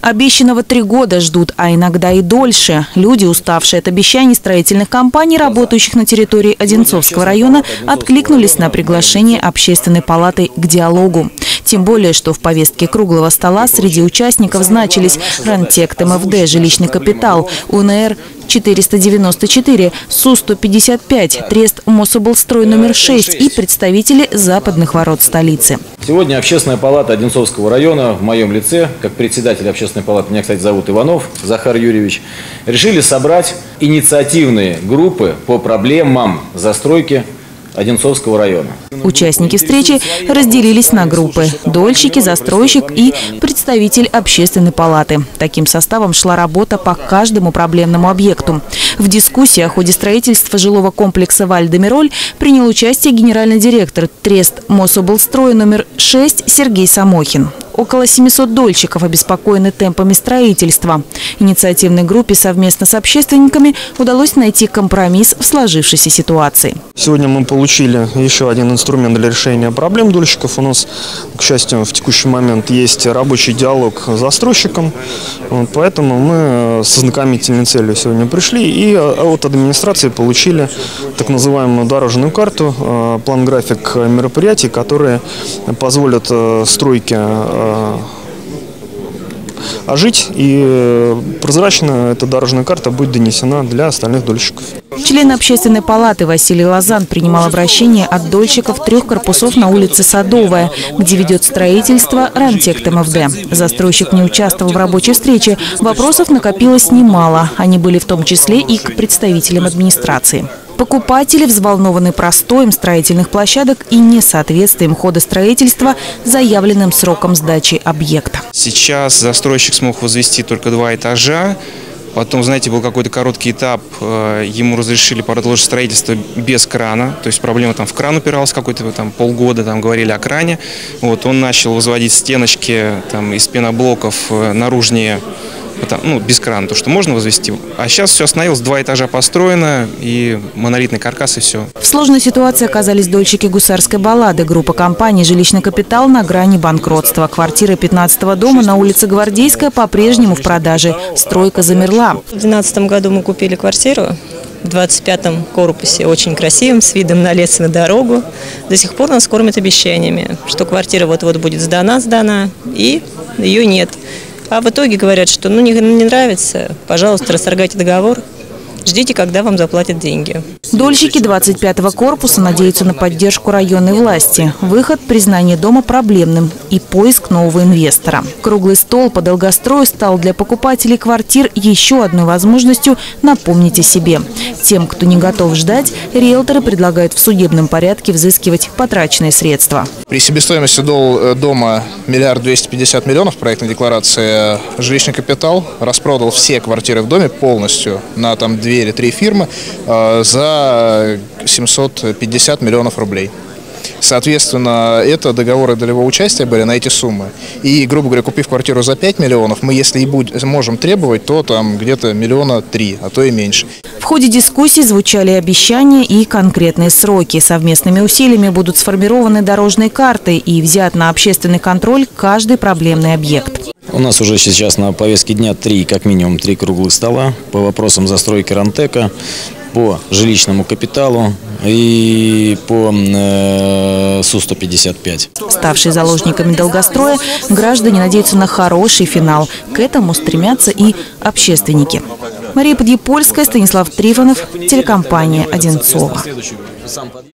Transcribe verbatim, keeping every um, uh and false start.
Обещанного три года ждут, а иногда и дольше. Люди, уставшие от обещаний строительных компаний, работающих на территории Одинцовского района, откликнулись на приглашение Общественной палаты к диалогу. Тем более, что в повестке круглого стола среди участников значились Рантек МФД, жилищный капитал, УНР четыреста девяносто четыре, Су сто пятьдесят пять, Трест Мособлстрой номер шесть и представители западных ворот столицы. Сегодня Общественная палата Одинцовского района в моем лице, как председатель Общественной палаты, меня, кстати, зовут Иванов Захар Юрьевич, решили собрать инициативные группы по проблемам застройки Одинцовского района. Участники встречи разделились на группы – дольщики, застройщик и представитель Общественной палаты. Таким составом шла работа по каждому проблемному объекту. В дискуссии о ходе строительства жилого комплекса Валь-де-Мероль принял участие генеральный директор Трест Мособлстрой номер шесть Сергей Самохин. Около семисот дольщиков обеспокоены темпами строительства. Инициативной группе совместно с общественниками удалось найти компромисс в сложившейся ситуации. Сегодня мы получили еще один инструмент для решения проблем дольщиков. У нас, к счастью, в текущий момент есть рабочий диалог с застройщиком. Поэтому мы с ознакомительной целью сегодня пришли и от администрации получили так называемую дорожную карту, план-график мероприятий, которые позволят стройке ожить, и прозрачно эта дорожная карта будет донесена для остальных дольщиков. Член Общественной палаты Василий Лозан принимал обращение от дольщиков трех корпусов на улице Садовая, где ведет строительство Рантек МФД. Застройщик не участвовал в рабочей встрече. Вопросов накопилось немало. Они были в том числе и к представителям администрации. Покупатели взволнованы простоем строительных площадок и несоответствием хода строительства заявленным сроком сдачи объекта. Сейчас застройщик смог возвести только два этажа. Потом, знаете, был какой-то короткий этап, ему разрешили продолжить строительство без крана. То есть проблема там в кран упиралась какой-то там полгода, там говорили о кране. Вот, он начал возводить стеночки там, из пеноблоков наружнее, ну, без крана, то, что можно возвести. А сейчас все остановилось, два этажа построено, и монолитный каркас, и все. В сложной ситуации оказались дольщики Гусарской баллады. Группа компаний «Жилищный капитал» на грани банкротства. Квартира пятнадцатого дома на улице Гвардейская по-прежнему в продаже. Стройка замерла. В две тысячи двенадцатом году мы купили квартиру в двадцать пятом корпусе, очень красивым, с видом на лес и на дорогу. До сих пор нас кормят обещаниями, что квартира вот-вот будет сдана, сдана, и ее нет. А в итоге говорят, что ну не, не нравится, пожалуйста, расторгайте договор, ждите, когда вам заплатят деньги. Дольщики двадцать пятого корпуса надеются на поддержку районной власти. Выход – признание дома проблемным и поиск нового инвестора. Круглый стол по долгострою стал для покупателей квартир еще одной возможностью напомнить о себе. Тем, кто не готов ждать, риэлторы предлагают в судебном порядке взыскивать потраченные средства. При себестоимости дома миллиард двести пятьдесят миллионов проектной декларации жилищный капитал распродал все квартиры в доме полностью на там две или три фирмы за семьсот пятьдесят миллионов рублей. Соответственно, это договоры долевого участия были на эти суммы. И, грубо говоря, купив квартиру за пять миллионов, мы, если и будем, можем требовать, то там где-то миллиона три, а то и меньше. В ходе дискуссий звучали обещания и конкретные сроки. Совместными усилиями будут сформированы дорожные карты и взят на общественный контроль каждый проблемный объект. У нас уже сейчас на повестке дня три, как минимум, три круглых стола по вопросам застройки Рантека, по жилищному капиталу и по э, Су сто пятьдесят пять. Ставшие заложниками долгостроя, граждане надеются на хороший финал. К этому стремятся и общественники. Мария Подъепольская, Станислав Трифонов, телекомпания «Одинцово».